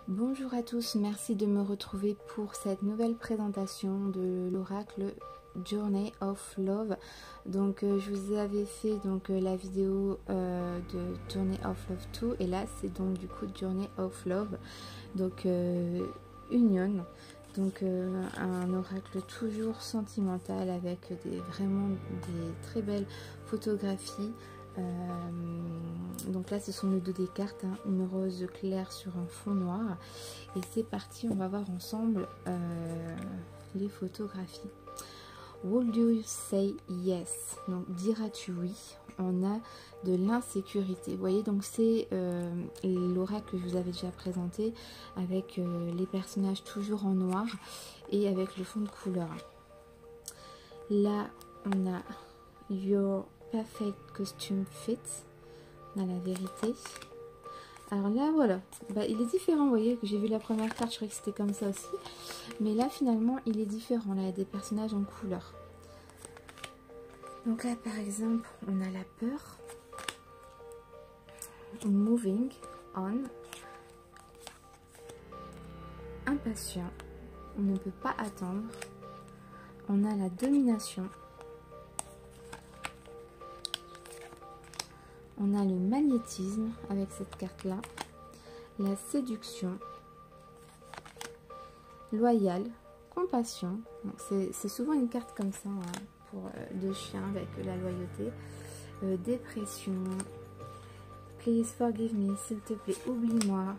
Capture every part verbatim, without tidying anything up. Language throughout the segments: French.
Bonjour à tous, merci de me retrouver pour cette nouvelle présentation de l'oracle Journey of Love. Donc euh, je vous avais fait donc euh, la vidéo euh, de Journey of Love deux et là c'est donc du coup Journey of Love, donc euh, Union. Donc euh, un oracle toujours sentimental avec des vraiment des très belles photographies. Euh, donc là ce sont le dos des cartes, hein, une rose claire sur un fond noir, et c'est parti, on va voir ensemble euh, les photographies. Would you say yes? Donc diras-tu oui? On a de l'insécurité, vous voyez, donc c'est euh, l'oracle que je vous avais déjà présenté avec euh, les personnages toujours en noir et avec le fond de couleur. Là on a your perfect costume fit, on a la vérité. Alors là voilà, bah, il est différent, vous voyez, que j'ai vu la première carte, je croyais que c'était comme ça aussi, mais là finalement il est différent, là il y a des personnages en couleur. Donc là par exemple on a la peur, moving on, impatient, on ne peut pas attendre, on a la domination, on a le magnétisme avec cette carte là, la séduction, loyal, compassion, c'est souvent une carte comme ça hein, pour euh, deux chiens avec euh, la loyauté, euh, dépression, please forgive me, s'il te plaît oublie-moi,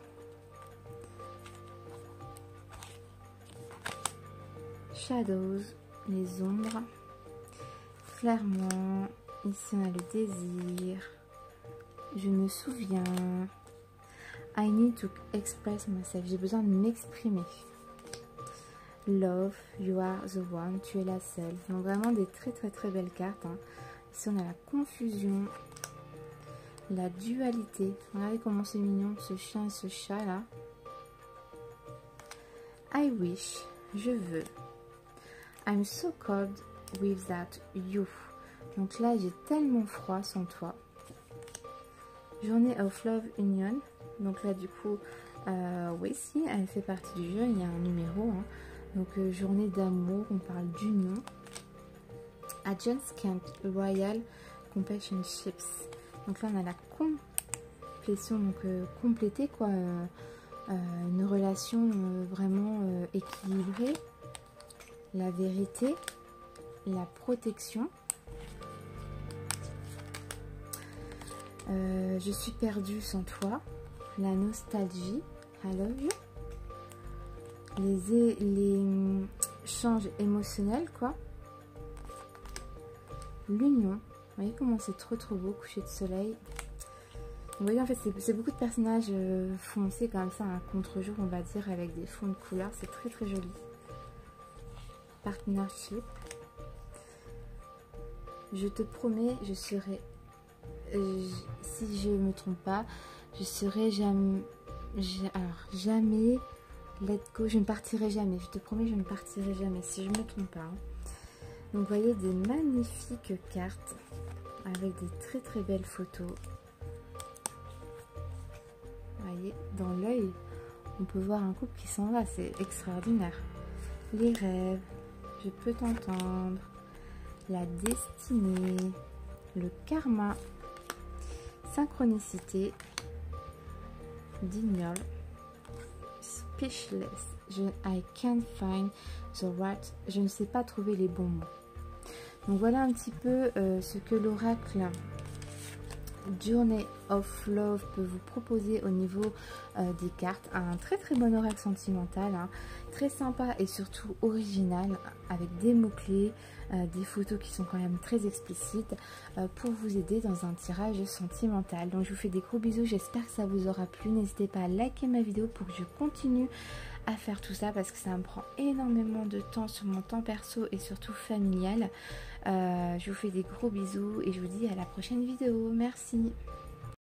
shadows, les ombres, clairement, ici on a le désir, je me souviens, I need to express myself, j'ai besoin de m'exprimer, love, you are the one, tu es la seule. Donc vraiment des très très très belles cartes hein. Ici on a la confusion, la dualité, regardez comment c'est mignon ce chien et ce chat là, I wish, je veux, I'm so cold without you, donc là j'ai tellement froid sans toi. Journey of Love Union, donc là du coup euh, oui si elle fait partie du jeu, il y a un numéro hein. Donc euh, journée d'amour, on parle d'union. Agents Camp Royal Compassion Ships, donc là on a la complétion, donc euh, compléter quoi, euh, euh, une relation euh, vraiment euh, équilibrée, la vérité, la protection. Euh, je suis perdue sans toi, la nostalgie, I love you, les, les changes émotionnels quoi, l'union, vous voyez comment c'est trop trop beau, coucher de soleil. Vous voyez en fait c'est beaucoup de personnages euh, foncés comme ça, un contre-jour on va dire, avec des fonds de couleurs, c'est très très joli. Partnership, je te promets, je serai Euh, si je me trompe pas, je serai jamais, alors jamais, let go, je ne partirai jamais, je te promets, je ne partirai jamais, si je me trompe pas. Hein. Donc vous voyez des magnifiques cartes avec des très très belles photos. Vous voyez, dans l'œil, on peut voir un couple qui s'en va, c'est extraordinaire. Les rêves, je peux t'entendre, la destinée, le karma, synchronicité, denial, speechless, je, I can't find the right, je ne sais pas trouver les bons mots. Donc voilà un petit peu euh, ce que l'oracle Journey of Love peut vous proposer au niveau euh, des cartes. Un très très bon oracle sentimental, hein, très sympa et surtout original, avec des mots-clés, euh, des photos qui sont quand même très explicites euh, pour vous aider dans un tirage sentimental. Donc je vous fais des gros bisous, j'espère que ça vous aura plu. N'hésitez pas à liker ma vidéo pour que je continue à faire tout ça parce que ça me prend énormément de temps sur mon temps perso et surtout familial. Euh, je vous fais des gros bisous et je vous dis à la prochaine vidéo. Merci.